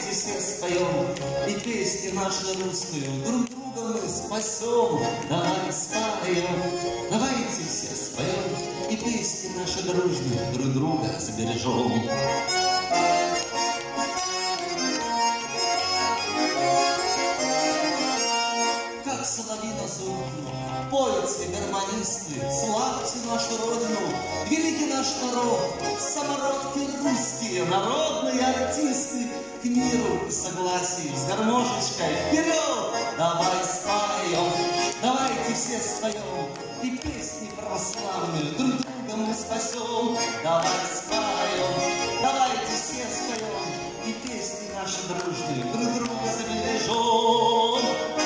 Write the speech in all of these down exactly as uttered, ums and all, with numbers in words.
давайте все споем и песни наши русскую друг друга мы спасем. Давай споем, давайте все споем и песни наши дружные друг друга сбережем. Как соловьи на зубну, пойте, гармонисты, славьте нашу родину, великий наш народ, самородки русские, народные артисты, к миру и согласию с гармошечкой вперед! Давай споем, давайте все споем, и песни православные друг друга мы спасем. Давай споем, давайте все споем, и песни наши дружные друг друга забережем.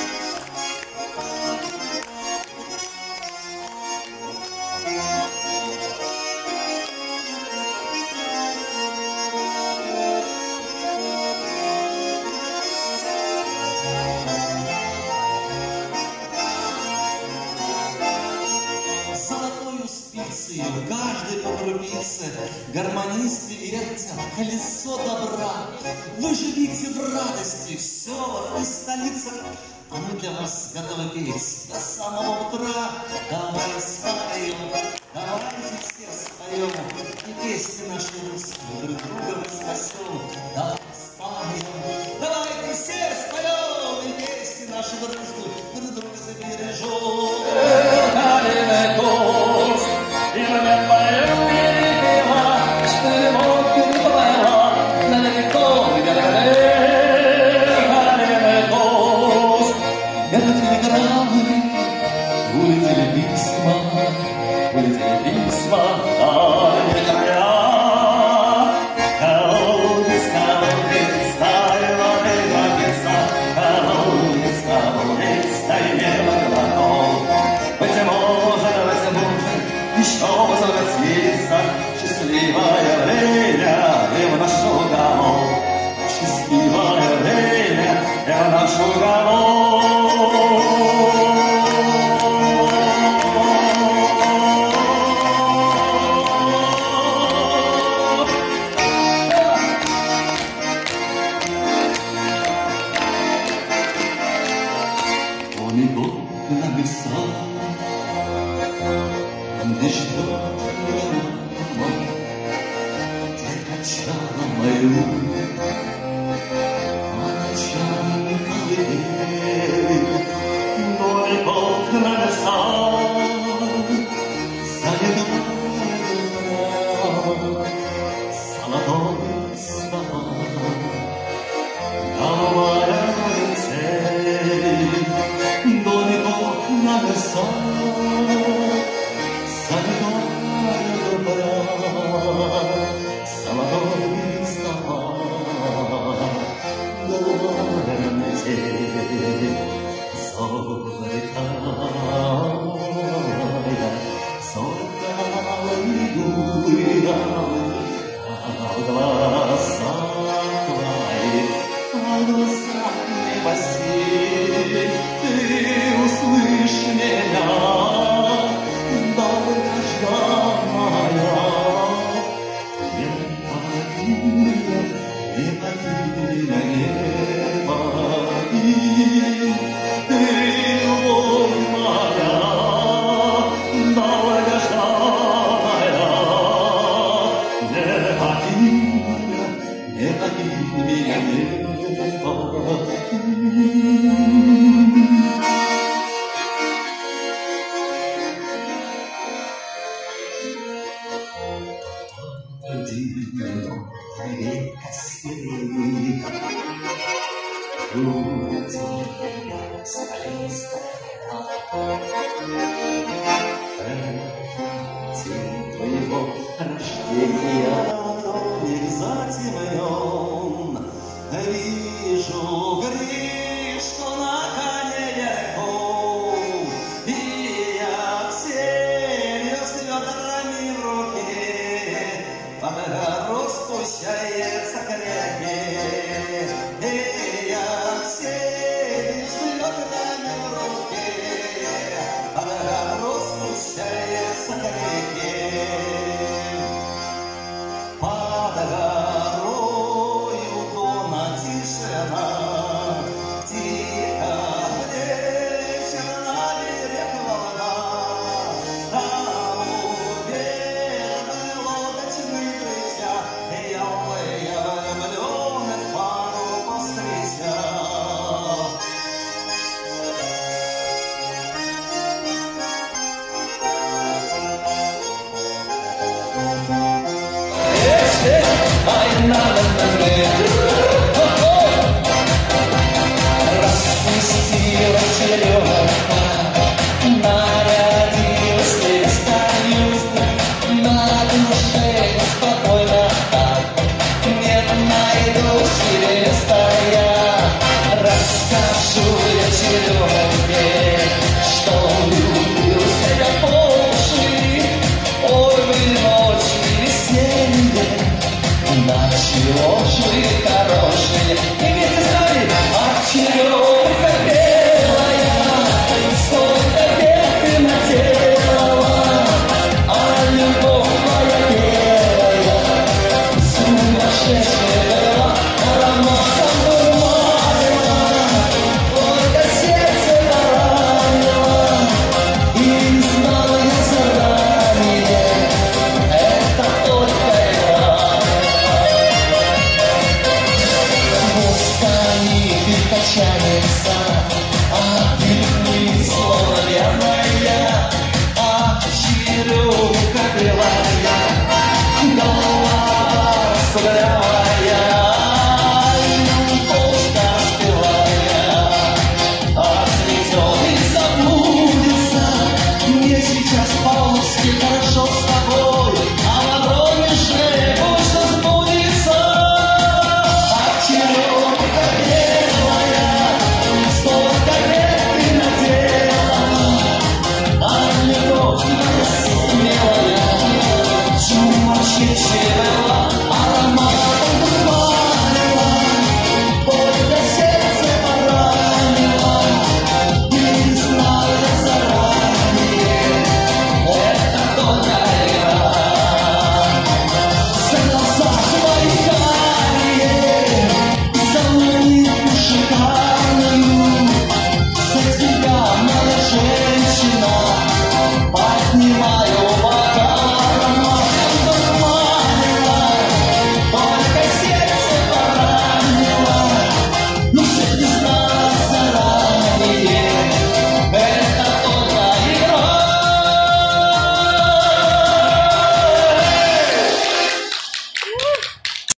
Каждый по крупице гармонисты вертят колесо добра. Вы живите в радости в селах и столицах, а мы для вас готовы петь до самого утра. Давай споем, давайте все споем, и песни наши русские друг друга мы спасем. Давай споем, давайте все споем, и песни наши дружные друг друга забережем. И мне поет перепела, что любовь переплыла на далеко, далеко. Городили граммы, улетели письма, улетели письма, дальние края. Колодец, колодец, дай воды напиться, колодец, колодец, дай небо глоток. Быть может, быть может, еще возвратится счастливое время и в наш уголок. Счастливое время и в наш уголок. Он идет на леса, где ждет мама, где качала мою, качала колыбель, но и Бог на леса залегла золотой стопа, голубая цель, но и Бог на леса. Твоего рождения не затемнен, вижу Гришку на коне верхом, и я Ксению с ведрами в руке, под гору спущается к реке, и я Ксению с ведрами в руке, под гору спущается к реке. Под горой прощание.